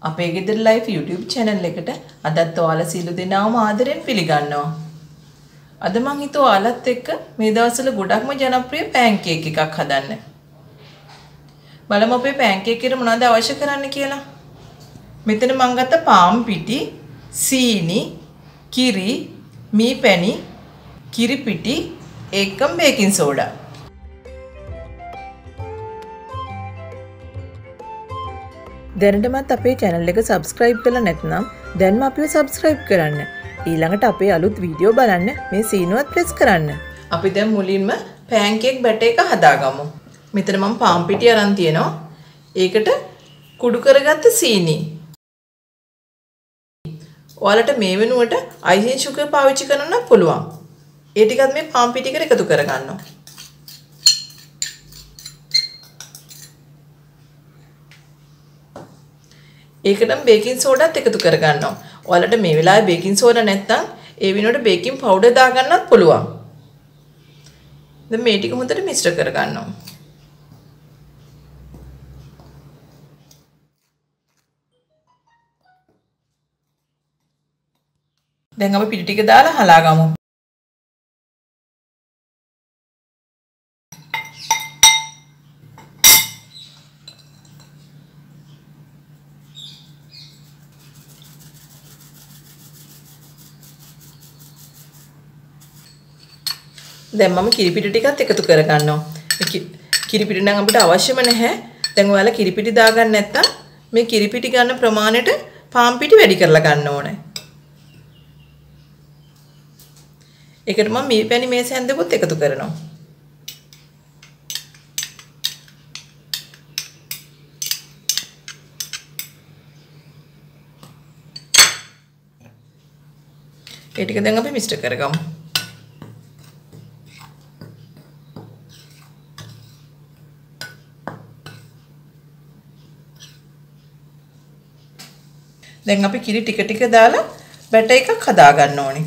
අපේ ගෙදර life YouTube channel එකට අදත් ඔයාලා සියලු දෙනාම ආදරෙන් පිළිගන්නවා. අද මම හිතුවා ඔයාලත් එක්ක මේ දවස්වල ගොඩක්ම ජනප්‍රිය පැන්කේක් එකක් හදන්න. බලමු අපේ පැන්කේක් එකට මොනවද අවශ්‍ය කරන්න කියලා. මෙතන මම ගත්ත පාන් පිටි, සීනි, කිරි, මී පැණි, කිරි පිටි, ඒකම බේකින් සෝඩා. දැනටමත් අපේ channel එක subscribe කරලා නැත්නම් දැන්ම අපිව subscribe කරන්න. ඊළඟට අපේ අලුත් වීඩියෝ බලන්න මේ සීනුවත් press කරන්න. අපි දැන් මුලින්ම pancake batter එක හදාගමු. මෙතන මම පාන් පිටි අරන් තියෙනවා. ඒකට කුඩු කරගත්ත සීනි. ඔයාලට මේ වෙනුවට icing sugar පාවිච්චි කරන්න පුළුවන්. ඒ ටිකත් මේ පාන් පිටි එකට එකතු කරගන්නවා. ඒකටම බේකින් සෝඩාත් එකතු කරගන්නවා. ඔයාලට මේ වෙලාවේ බේකින් සෝඩා නැත්නම් ඒ වෙනුවට බේකින් පවුඩර් දාගන්නත් පුළුවන්. දැන් මේ ටික හොඳට මිශ්‍ර කරගන්නවා. දැන් අපි පිටි ටික දාලා හලාගමු. දැන් මම කිරිපිටි ටිකත් එකතු කරගන්නවා. කිරිපිටි නම් අපිට අවශ්‍යම නැහැ. දැන් ඔයාලා කිරිපිටි දාගන්න නැත්නම් මේ කිරිපිටි ගන්න ප්‍රමාණයට පාන් පිටි වැඩි කරලා ගන්න ඕනේ. ඒකට මම මී පැණි මේස හැන්දෙකුත් එකතු කරනවා. ඒ ටික දැන් අපි මිශ්‍ර කරගමු. දැන් අපි කිරි ටික ටික දාලා බැටර් එකක් හදා ගන්න ඕනේ.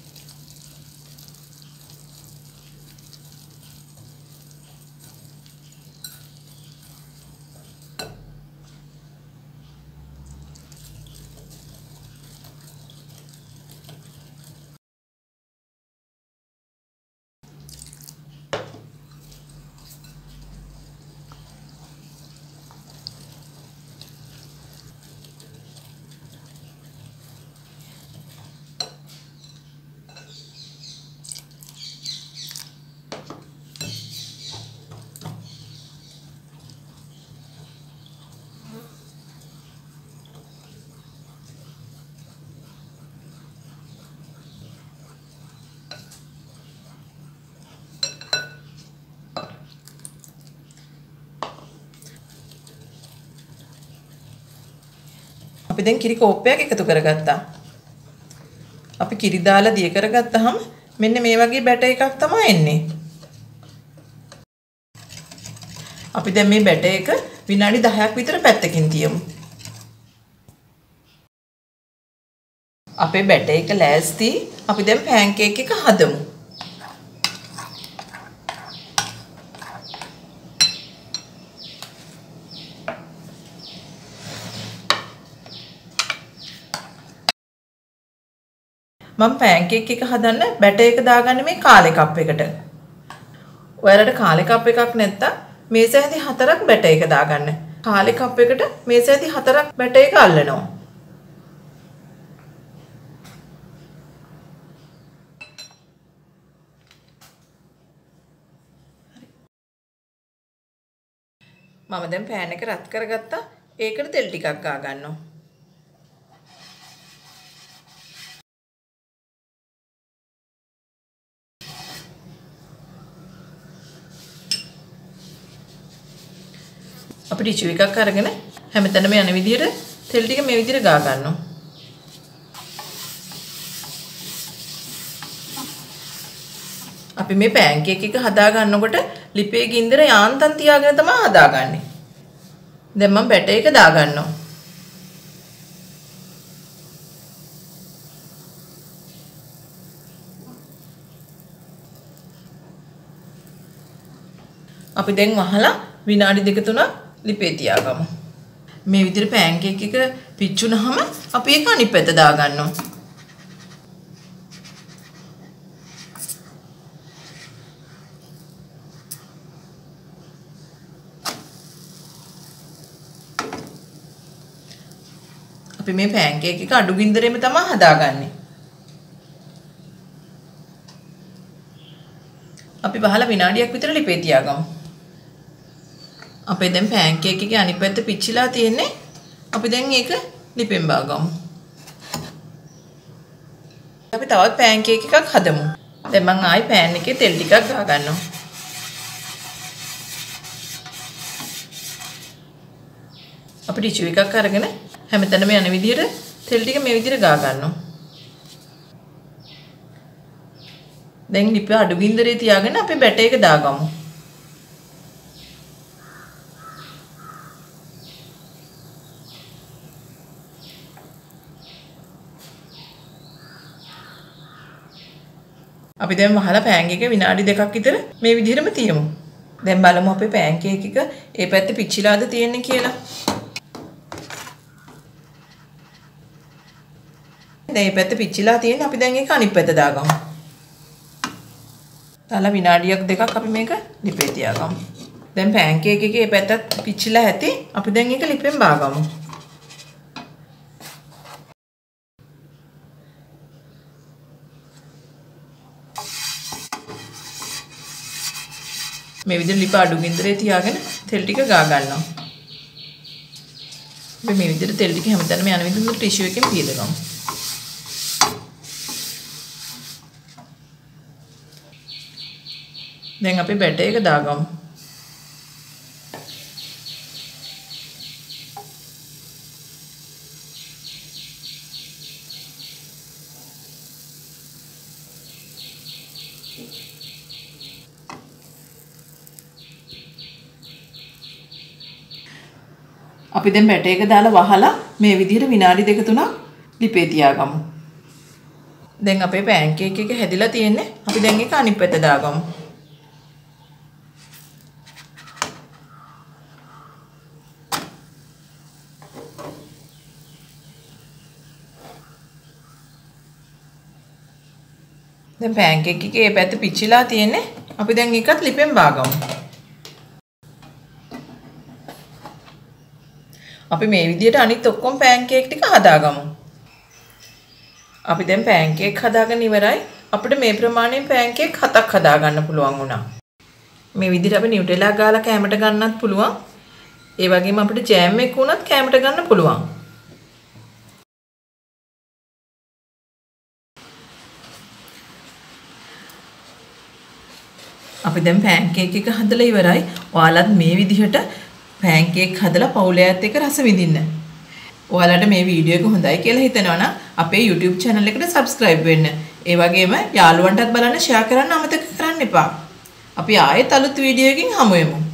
අපි දැන් කිරි කෝප්පයක් එකතු කරගත්තා. අපි කිරි දාලා දිය කරගත්තාම මෙන්න මේ වගේ බැටර් එකක් තමයි එන්නේ. අපි දැන් මේ බැටර් එක විනාඩි 10ක් විතර පැත්තකින් තියමු. අපේ බැටර් එක ලෑස්ති. අපි දැන් පැන්කේක් එක හදමු. මම පැන්කේක් එක හදන්න බැටර් එක දාගන්නේ මේ කාලේ කප් එකට. ඔයාලට කාලේ කප් එකක් නැත්තම් මේස ඇති 4ක් බැටර් එක දාගන්න. කාලේ කප් එකට මේස ඇති 4ක් බැටර් එක අල්ලනවා. මම දැන් පෑන් එක රත් කරගත්තා. ඒකට තෙල් ටිකක් ගා ගන්නවා. අපි ටිෂු එකක් අරගෙන හැමතැනම යන විදිහට තෙල් ටික මේ විදිහට ගා ගන්නවා. අපි මේ පැන්කේක් එක හදා ගන්නකොට ලිපේ ගින්දර යාන්තම් තියාගෙන තමයි හදාගන්නේ. දැන් මම බැටර් එක දා ගන්නවා. අපි දැන් වහලා විනාඩි 2-3 ලිපේ තියාගමු. මේ විදිහට පෑන්කේක් එක පිච්චුනහම අපි ඒක අනිත් පැත්ත දාගන්නවා. අපි මේ පෑන්කේක් එක අඩු ගින්දරෙම තමයි හදාගන්නේ. අපි වහලා විනාඩියක් විතර ලිපේ තියාගමු. අපේ දැන් පෑන්කේක් එකේ අනිත් පැත්ත පිච්චිලා තියෙන්නේ. අපි දැන් ඒක ලිපෙන් බාගමු. අපි තවත් පෑන්කේක් එකක් හදමු. දැන් මම ආයි පෑන් එකේ තෙල් ටිකක් ගා ගන්නවා. අපි ටිෂු එකක් අරගෙන හැමතැනම යන විදිහට තෙල් ටික මේ විදිහට ගා ගන්නවා. දැන් ලිප අඩු ගින්දරේ තියාගෙන අපි බැටර් එක දාගමු. අපි දැන් වහලා පෑන්කේක් එක විනාඩි 2ක් විතර මේ විදිහටම තියමු. දැන් බලමු අපේ පෑන්කේක් එක ඒ පැත්තේ පිච්චිලාද තියෙන්නේ කියලා. දැන් මේ පැත්ත පිච්චිලා තියෙන අපි දැන් ඒක අනිත් පැත්ත දාගමු. තාලා විනාඩියක් දෙකක් අපි මේක ලිපේ තියාගමු. දැන් පෑන්කේක් එකේ මේ පැත්තත් පිච්චිලා ඇති. අපි දැන් ඒක ලිපෙන් බාගමු. මේ විදිහට ලිප අඩු ගින්දරේ තියාගෙන තෙල් ටික ගා ගන්නවා. අපි මේ විදිහට තෙල් ටික හැමතැනම යන විදිහට ටිෂු එකෙන් පීදගමු. දැන් අපි බැටර් එක දාගමු. අපි දැන් බැටර් එක දාලා වහලා මේ විදිහට විනාඩි 2-3ක් ලිපේ තියාගමු. දැන් අපේ පෑන්කේක් එක හැදිලා තියෙන්නේ. අපි දැන් ඒක අනිත් පැත්ත දාගමු. දැන් පෑන්කේක් එකේ මේ පැත්ත පිච්චිලා තියෙන්නේ. අපි දැන් ඒකත් ලිපෙන් බාගමු. අපි මේ විදිහට අනිත් ඔක්කොම පෑන්කේක් ටික හදාගමු. අපි දැන් පෑන්කේක් හදාගෙන ඉවරයි. අපිට මේ ප්‍රමාණයෙන් පෑන්කේක් 7ක් හදාගන්න පුළුවන් වුණා. මේ විදිහට අපි නිව්ටෙලා ගාලා කෑමට ගන්නත් පුළුවන්. ඒ වගේම අපිට ජෑම් එක උනත් කෑමට ගන්න පුළුවන්. අපි දැන් පෑන්කේක් එක හදලා ඉවරයි. ඔයාලත් මේ විදිහට පෑන්කේක් හදලා පවුලයත් එක්ක රස විඳින්න. ඔයාලට මේ වීඩියෝ එක හොඳයි කියලා හිතනවා නම් අපේ YouTube channel එකට subscribe වෙන්න. ඒ වගේම යාළුවන්ටත් බලන්න share කරන්න අමතක කරන්න එපා. අපි ආයෙත් අලුත් වීඩියෝ එකකින් හමු වෙමු.